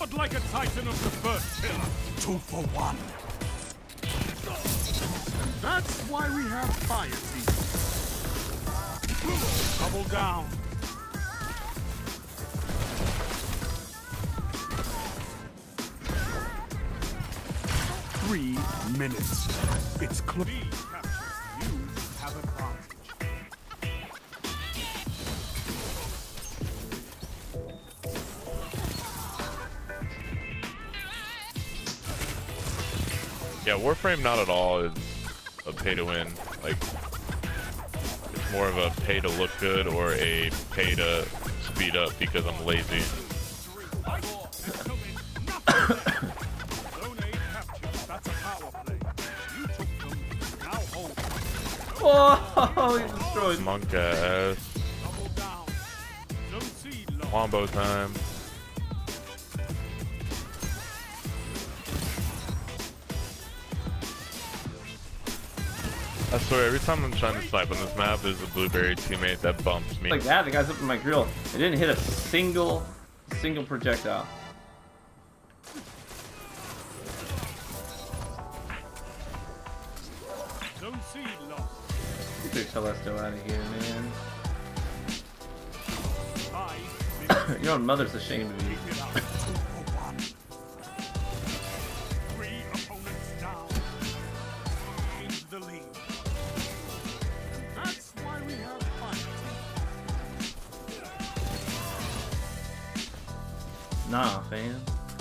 Soared like a titan of the first pillar. 2 for 1. That's why we have fire teams. Double down. Three minutes. It's close. You have advantage. Yeah, Warframe not at all is a pay to win. Like, it's more of a pay to look good or a pay to speed up because I'm lazy. Oh, he destroyed. Monk ass. Wombo time. I swear, every time I'm trying to snipe on this map, there's a blueberry teammate that bumps me. Like that, the guy's up in my grill. It didn't hit a single projectile. Get your Telesto out of here, man. Your own mother's ashamed of you. Nah, fam.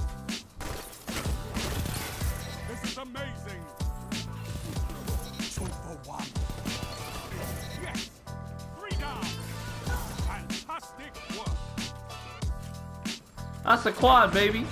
This is amazing. 2 for 1. Yes. 3 down. Fantastic work. That's a quad, baby.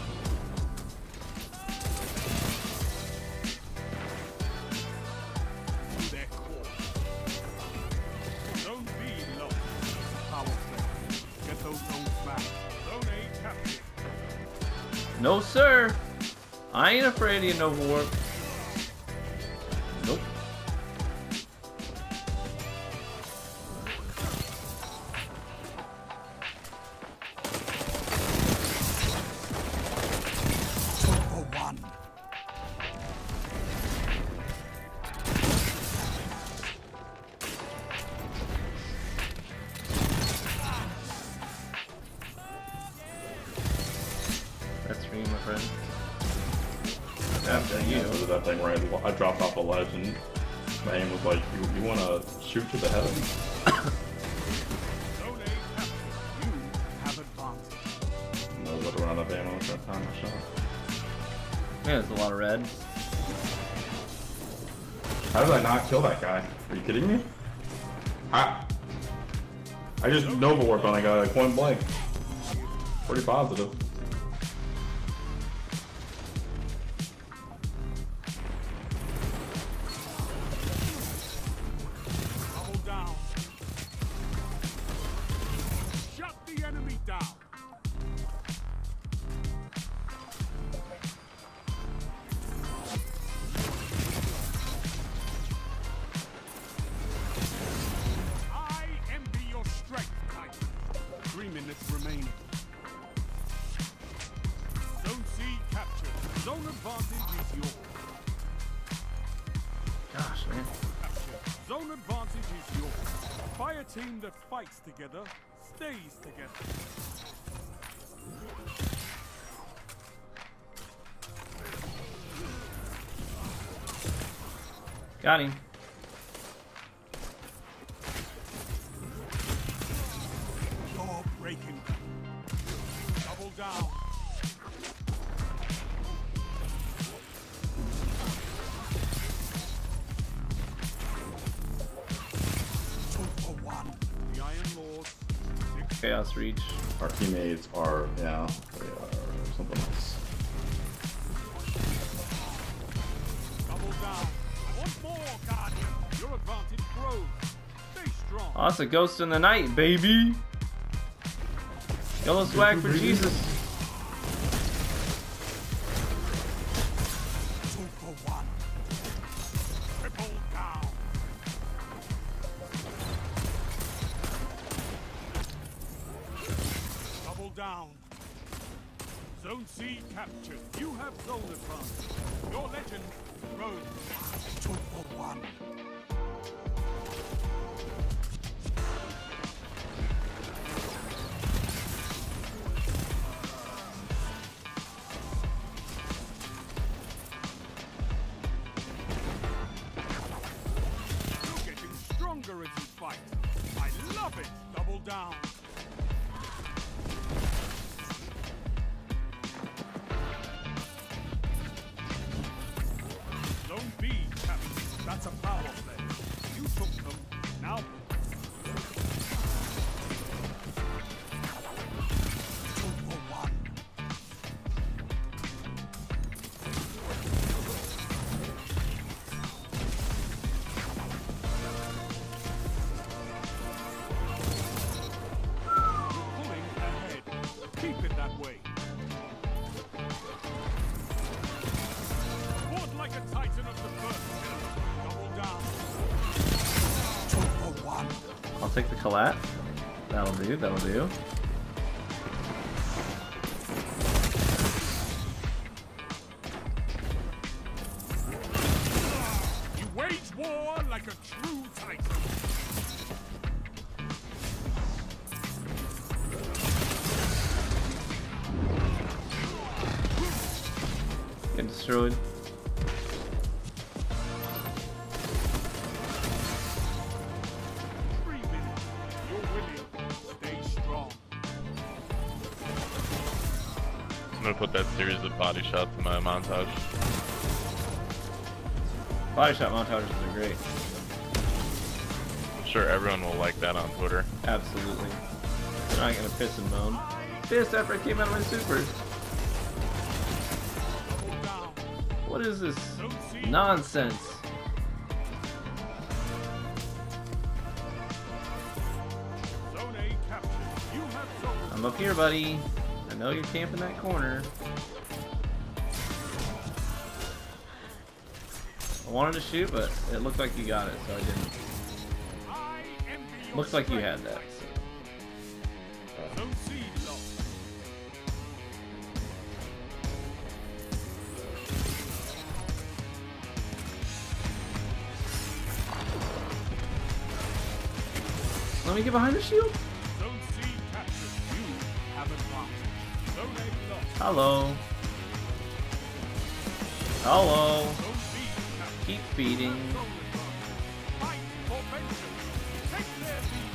Don't be low. Power play. Get those zones back. Zone A captured. No, sir. I ain't afraid of you, Nova Warp. Nope. That's for you, my friend. After you did that thing where I dropped off a ledge and my aim was like, you want to shoot to the head? Zone A captured. You have advantage. I was about to run out of ammo at that time I shot. Yeah, there's a lot of red. How did I not kill that guy? Are you kidding me? I just Nova Warped on a guy like point blank. Pretty positive. Double down. Shut the enemy down. I envy your strength, Titan. 3 minutes remaining. Zone C captured. Zone advantage is yours. Gosh, man. Zone advantage is yours. Fire team that fights together stays together. Got him. You're breaking. Double down. The Iron Lord. Chaos Reach. Our teammates are, yeah, they are something else. Double down. One more, Guardian. Your advantage grows. Stay strong. Oh, that's a ghost in the night, baby. Yellow swag for Jesus. 2 for 1. Triple down. Double down. Zone C captured. You have zone advantage. Your legend grows. 2 for 1. You're getting stronger as you fight. I love it. Double down. Zone B captured. That's a power play. You took them. Now. 2 for 1. You're pulling ahead. Keep it that way. Fought like a titan of the first pillar. Double down. 2 for 1. I'll take the collat. That'll do, that'll do. You wage war like a true titan. Get destroyed. 3 minutes. You're winning. Stay strong. I'm gonna put that series of body shots in my montage. Body shot montages are great. I'm sure everyone will like that on Twitter. Absolutely. I'm not gonna piss and moan. Pissed after I came out of my supers. Double down. What is this Zone C. nonsense? Zone A captured. You have zone. I'm up here, buddy. I know you're camping that corner. I wanted to shoot, but it looked like you got it, so I didn't. I envy your Looks like you had strength. that. Zone C lost. Let me get behind the shield. Zone C captured. You have advantage. Zone A lost. Hello. Hello. Zone B captured. Keep feeding. Zone advantage. Fight for vengeance. Take their lead.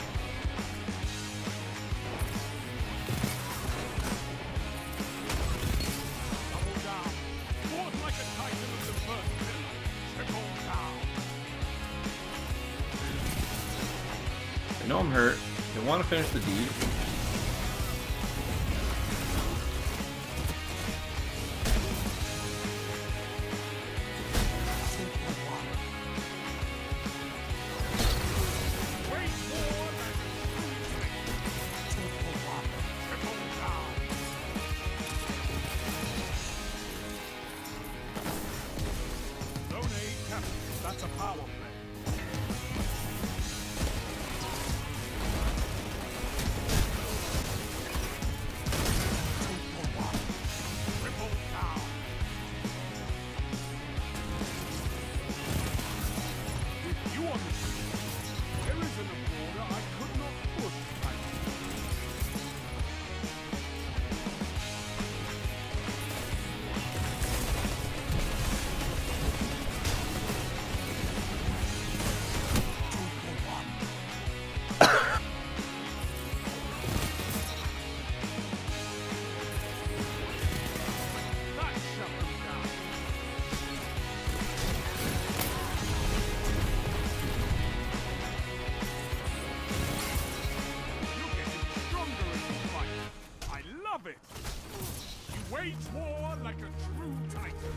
Double down. Fought like a titan of the first pillar. Triple down. I know I'm hurt. I want to finish the deed. Wait more than triple down. Zone A captured. That's a power play. Triple down. With you on the field, there isn't a border I could not push. That shut them down. You're getting stronger as you fight. I love it. You wage war like a true titan.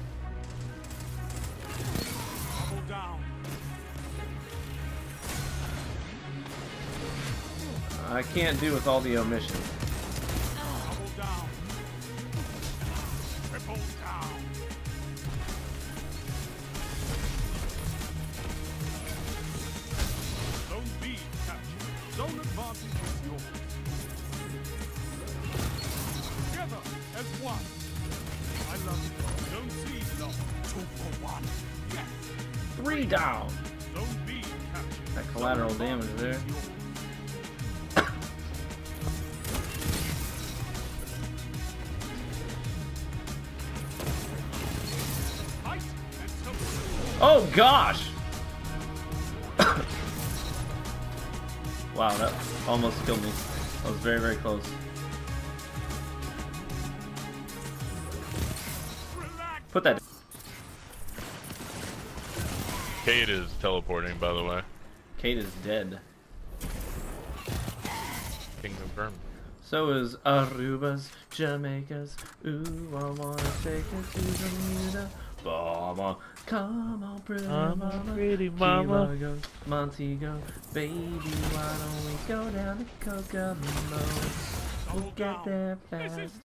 Double down. I can't do with all the omissions. Double down. Triple down. Zone B captured. Zone advantage is yours. Together, one. I love it. Don't see long. 2 for 1. Yes. 3 down. Zone B captured. That collateral damage there. Ice and tempered. Oh gosh! Wow, that almost killed me. That was very, very close. Put that. Kate is teleporting, by the way. Kate is dead. Can confirm. So is Aruba's, Jamaica's. Ooh, I wanna take it to Bermuda. Mama, come on, pretty mama. Pretty mama. Key Largo, Montego, baby, why don't we go down to Kokomo? We'll get there fast.